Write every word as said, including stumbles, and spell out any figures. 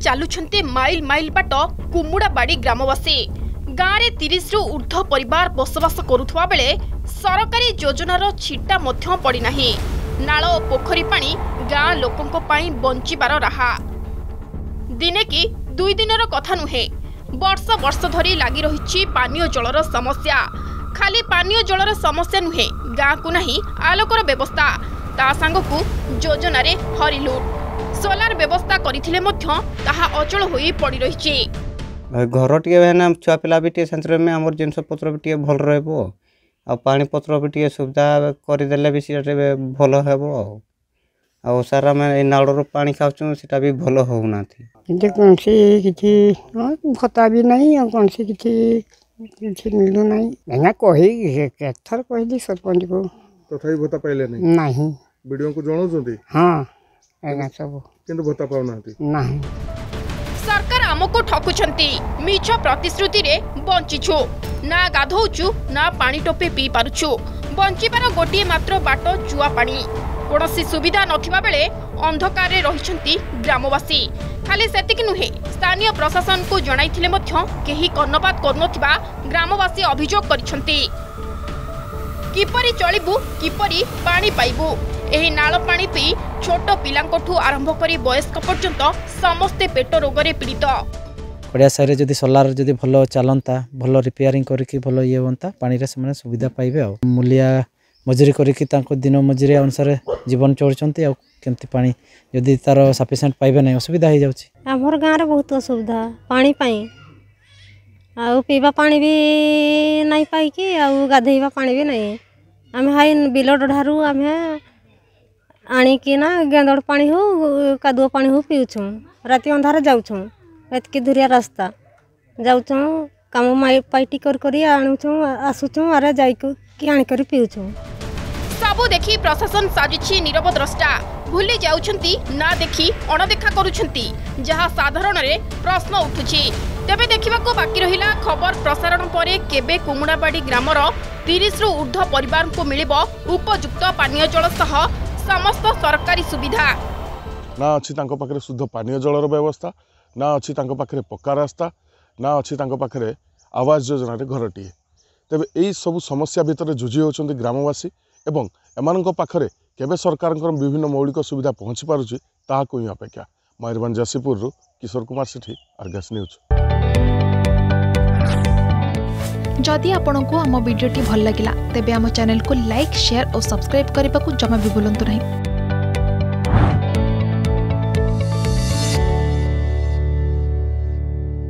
चालुछन्ते mile mile बाट कुमुड़ाबाड़ी ग्रामवासी। गाँव में तीस रु ऊर्ध्व परिवार बसवास करुवा बेले सरकारी योजनार छिटा मध्य पड़ना। नाल और पोखरी पानी गाँ लोकों पाई बंचिबार राहा। दिने कि दुई दिनर कथा नुहे, वर्ष वर्ष धरी लगी रही पानीय जलर समस्या। खाली पानीय जलर समस्या नुहे, गाँ को नहीं आलोकर व्यवस्था, ता सांगकु योजना रे हरिलुट। सोलार व्यवस्था करिथिले मध्य ताहा अचल होई पड़ी रहिछि। घर टे ना छुआ पिला भी टे सेंटर में आमर जिनस पत्र भी टे भल रहबो आ पानी पत्र भी टे सुविधा कर देले भी सीटे भल हेबो आ सारा में नाड़र पानी खाउछु सेटा भी भल होउना थी। किंतु कौन सी किछि भत्ता भी नहीं और कौन सी किछि किछि मिलु नहीं। मैं कही केथर कहली सरपंच को तथापि भत्ता पाइले नहीं नहीं वीडियो को जणौ जंती। हां एना सब किंतु भत्ता पाउ नाथी नहीं। सरकार आमको ठकुछंती, मिछ प्रतिश्रुति रे बंचिछु। ना गाधौछु ना पानी टोपे पी पारुछु। बंचिबार गोटिए मात्र बाट चुआ पानी। कोनोसी सुविधा नथिबा बेले अंधकार रे रहिछंती ग्रामवासी। खाली सेतिक नुहे, स्थानीय प्रशासन को जणाइथिले मध्य केही कर्णपात करनथिबा ग्रामवासी अभियोग करिछंती। किपरि चलिबु, किपरि पानी पाइबु, एही नाଳ पानी पी छोट पिलांकोठू आरंभ करी वयस्क पर्यंत समस्ते पेट रोगरे पीड़ित। पड़िया साइड जदि सोलार जदि भल चलता, भल रिपेयरिंग करके भल ये बनता, पानी रे से सुविधा पाइबे। आ मूलिया मजूरी करके तांको दिन मजूरी अनुसार जीवन चलुचंती। आ केमती पानी जदि तार सफिशिएंट पाइबे नहीं असुविधा हो जाउची। हमर गाँव रे बहुत असुविधा पानी पाई, आ पीवा पानी भी नहीं पाई कि आ गाधेइबा पानी भी नहीं। आम हाई बिल ढारू आम आणिकिना गेंदड़ पानी हो कादुआ पानी हो पीऊँ। राति अंधार जाऊँ, एतकी दूरिया रास्ता जाऊँ, कम पाइटी कर करी आणुछूँ आसुछूँ, आरे जाइक कि आनिकर पीऊँ। सबु देखी प्रशासन साजिछि नीरव द्रष्टा। भूली जाउछंती ना देखी अणदेखा करुछंती, जहाँ साधारण रे प्रश्न उठुछि। तेबे देखिबाको बाकी रहिला खबर प्रसारण परे केबे कुमुड़ाबाड़ी ग्रामर तीस रु ऊर्ध्व परिवार को मिलिबो उपयुक्त पानीय जल सह समस्त सरकारी सुविधा। ना अच्छी तांको पाखरे शुद्ध पानीय जलर व्यवस्था, ना अच्छी तांको पाखरे पक्का रास्ता, ना अच्छी तांको पाखरे आवास योजना रे घरटीए। तेबे एई सब समस्या भितर जुझी होचंती ग्रामवासी एवं एमानंको पाखरे केबे सरकारंकर विभिन्न मौलिक सुविधा पहुंची पारुची ताहा कोई अपेक्षा। मयूरभंज जसीपुर रु किशोर कुमार सेठी, आर्गस न्यूज। जदि आपंक आम भिडी भल लगा तेब आम चैनल को लाइक, शेयर और सब्सक्राइब करने को जमा भी भूलु नहीं।